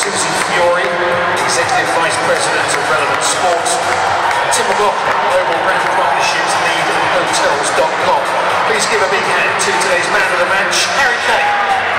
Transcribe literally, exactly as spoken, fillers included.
Susie Fiore, Executive Vice President of Relevant Sports, Tim McLaughlin, Global Brand Partnerships Lead at Hotels dot com. Please give a big hand to today's man of the match, Harry Kane.